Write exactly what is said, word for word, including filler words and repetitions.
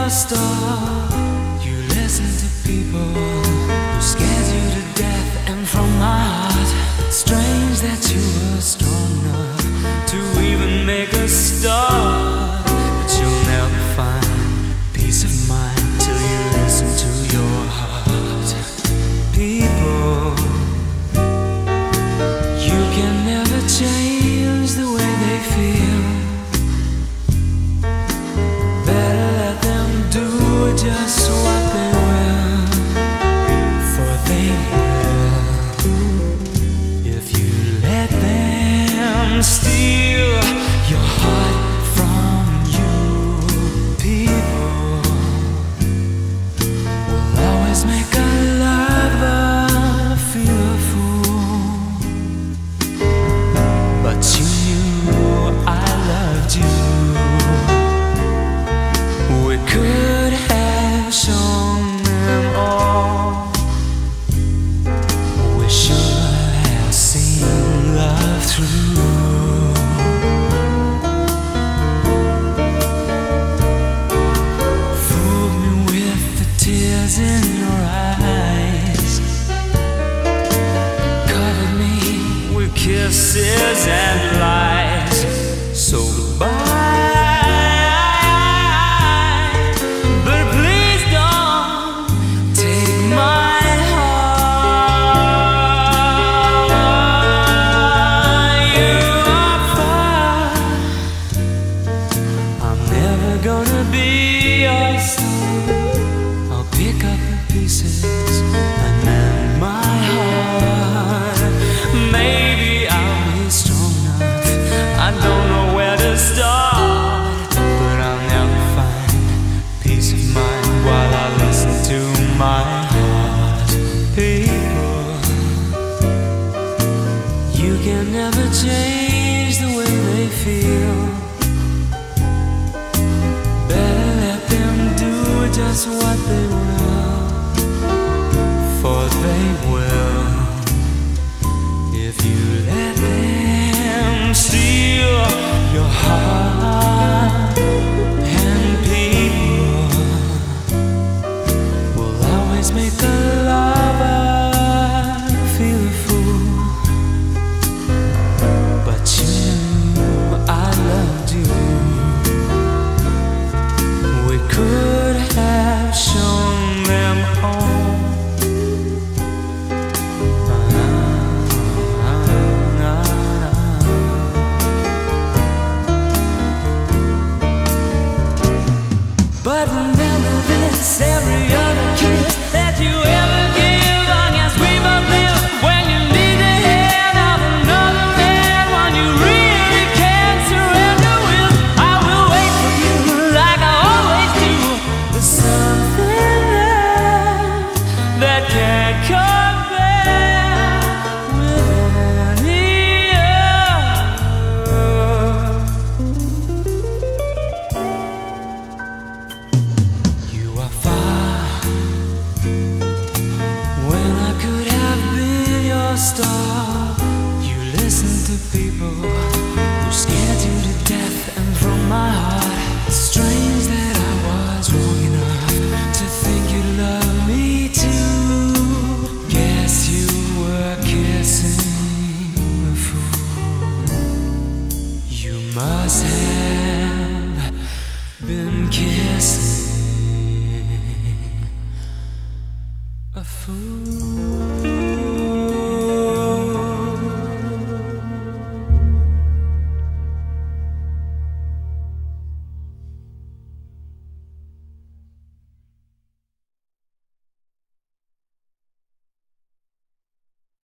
your star. You listen to people who scared you to death, and from my heart, strange that you were strong enough to even make a start. But you'll never find peace of mind till you listen to your heart. People, you can never change the way they feel. Better let them do just what they will, for they will. If you let them steal your heart from you, people will always make a lover feel a fool. But you knew I loved you. We could have shown them all. We should have seen love through. Fooled me with the tears in your eyes, covered me with kisses and lies. So goodbye, but please don't take my heart. You are far. I'm never gonna be your son. I'll pick up the pieces and mend my heart. Maybe I'll be strong enough, I don't know where to start, but I'll never find peace of mind while I listen to my heart. People, you can never change the way they feel. Better let them do just what they will, for they will. If you let them steal your heart, and people will always make a lover feel a fool. But you knew I loved you. We could have shown them all. But remember this, every other kiss that you ever give, I guess we both live when you need the hand of another man, one you really can't surrender with. I will wait for you like I always do. There's something there that can't compare with any other. You are far when I could have been your star. You listen to people who scared you to death, and from my heart, it's strange that I was wrong enough to think you'd love me too. Guess you were kissing a fool. You must have been kissing a fool.